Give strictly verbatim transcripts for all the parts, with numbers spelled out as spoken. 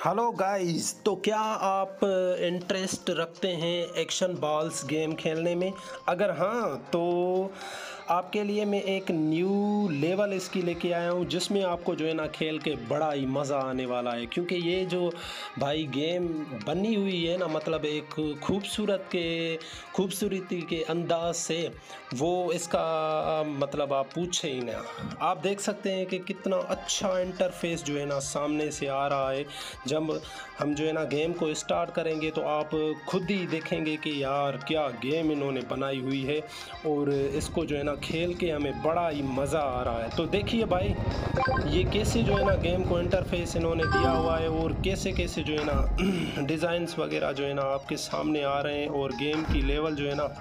Hello guys, तो क्या आप इंटरेस्ट रखते हैं एक्शन बॉल्स गेम खेलने में? अगर हाँ तो आपके लिए मैं एक न्यू लेवल इसकी लेके आया हूँ जिसमें आपको जो है ना खेल के बड़ा ही मज़ा आने वाला है। क्योंकि ये जो भाई गेम बनी हुई है ना, मतलब एक खूबसूरत के खूबसूरती के अंदाज से वो इसका मतलब आप पूछे ही ना। आप देख सकते हैं कि कितना अच्छा इंटरफेस जो है ना सामने से आ रहा है। जब हम जो है ना गेम को स्टार्ट करेंगे तो आप खुद ही देखेंगे कि यार क्या गेम इन्होंने बनाई हुई है, और इसको जो है ना खेल के हमें बड़ा ही मज़ा आ रहा है। तो देखिए भाई, ये कैसे जो है ना गेम को इंटरफेस इन्होंने दिया हुआ है, और कैसे कैसे जो है ना डिज़ाइंस वगैरह जो है ना आपके सामने आ रहे हैं, और गेम की लेवल जो है ना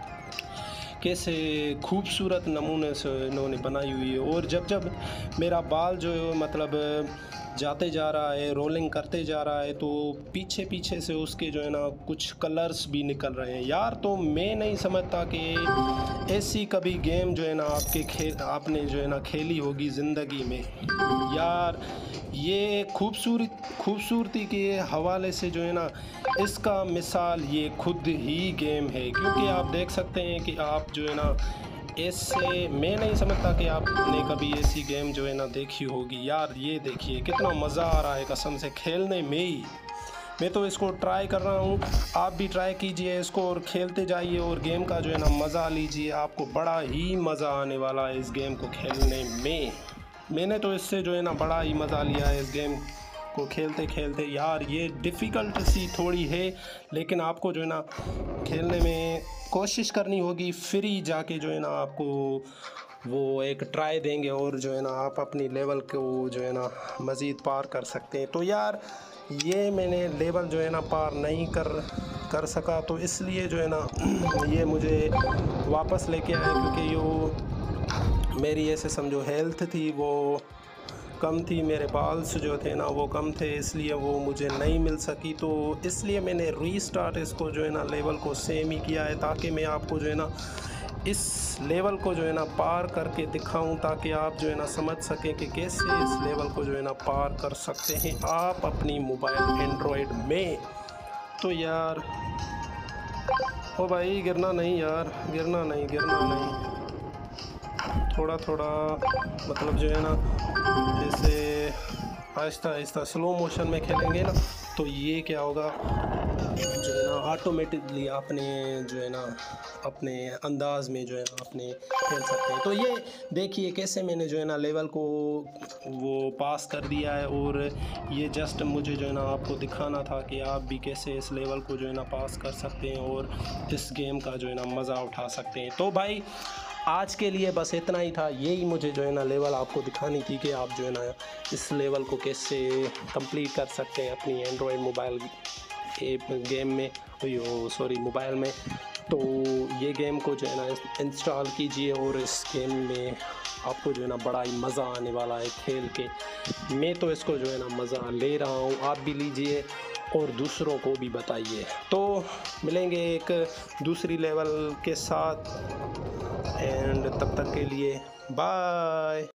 कैसे खूबसूरत नमूने से इन्होंने बनाई हुई है। और जब जब मेरा बाल जो है मतलब जाते जा रहा है, रोलिंग करते जा रहा है, तो पीछे पीछे से उसके जो है ना कुछ कलर्स भी निकल रहे हैं यार। तो मैं नहीं समझता कि ऐसी कभी गेम जो है ना आपके खेल आपने जो है ना खेली होगी ज़िंदगी में यार। ये खूबसूरत खूबसूरती के हवाले से जो है ना इसका मिसाल ये खुद ही गेम है। क्योंकि आप देख सकते हैं कि आप जो है ना ऐसे, मैं नहीं समझता कि आपने कभी ऐसी गेम जो है ना देखी होगी यार। ये देखिए कितना मज़ा आ रहा है कसम से खेलने में ही। मैं तो इसको ट्राई कर रहा हूँ, आप भी ट्राई कीजिए इसको और खेलते जाइए और गेम का जो है ना मज़ा लीजिए। आपको बड़ा ही मज़ा आने वाला है इस गेम को खेलने में। मैंने तो इससे जो है ना बड़ा ही मज़ा लिया है इस गेम को खेलते खेलते यार। ये डिफ़िकल्ट सी थोड़ी है, लेकिन आपको जो है ना खेलने में कोशिश करनी होगी, फिर ही जाके जो है ना आपको वो एक ट्राई देंगे और जो है ना आप अपनी लेवल को जो है ना मज़ीद पार कर सकते हैं। तो यार ये मैंने लेवल जो है ना पार नहीं कर कर सका, तो इसलिए जो है ना ये मुझे वापस लेके आया। क्योंकि यो मेरी ऐसे समझो हेल्थ थी वो कम थी, मेरे बाल्स जो थे ना वो कम थे, इसलिए वो मुझे नहीं मिल सकी। तो इसलिए मैंने रीस्टार्ट इसको जो है ना लेवल को सेम ही किया है, ताकि मैं आपको जो है ना इस लेवल को जो है ना पार करके दिखाऊं, ताकि आप जो है ना समझ सकें कि कैसे इस लेवल को जो है ना पार कर सकते हैं आप अपनी मोबाइल एंड्रॉयड में। तो यार ओ भाई, गिरना नहीं यार, गिरना नहीं गिरना नहीं थोड़ा थोड़ा मतलब जो है ना जैसे आहिस्ता आहिस्ता स्लो मोशन में खेलेंगे ना, तो ये क्या होगा जो है ना ऑटोमेटिकली आपने जो है ना अपने अंदाज में जो है ना अपने खेल सकते हैं। तो ये देखिए कैसे मैंने जो है ना लेवल को वो पास कर दिया है, और ये जस्ट मुझे जो है ना आपको दिखाना था कि आप भी कैसे इस लेवल को जो है ना पास कर सकते हैं और इस गेम का जो है ना मज़ा उठा सकते हैं। तो भाई आज के लिए बस इतना ही था, यही मुझे जो है ना लेवल आपको दिखानी थी कि आप जो है ना इस लेवल को कैसे कंप्लीट कर सकते हैं अपनी एंड्रॉयड मोबाइल ऐप गेम में, यो सॉरी मोबाइल में। तो ये गेम को जो है ना इंस्टॉल कीजिए, और इस गेम में आपको जो है ना बड़ा ही मज़ा आने वाला है खेल के। मैं तो इसको जो है ना मज़ा ले रहा हूँ, आप भी लीजिए और दूसरों को भी बताइए। तो मिलेंगे एक दूसरी लेवल के साथ, एंड तब तक के लिए बाय।